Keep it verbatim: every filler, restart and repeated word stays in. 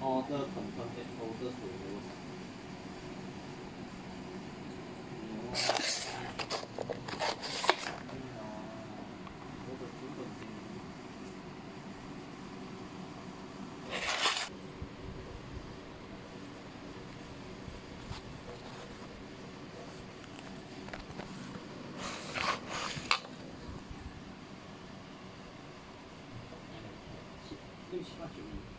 order confirm that order to those.六七八九亿。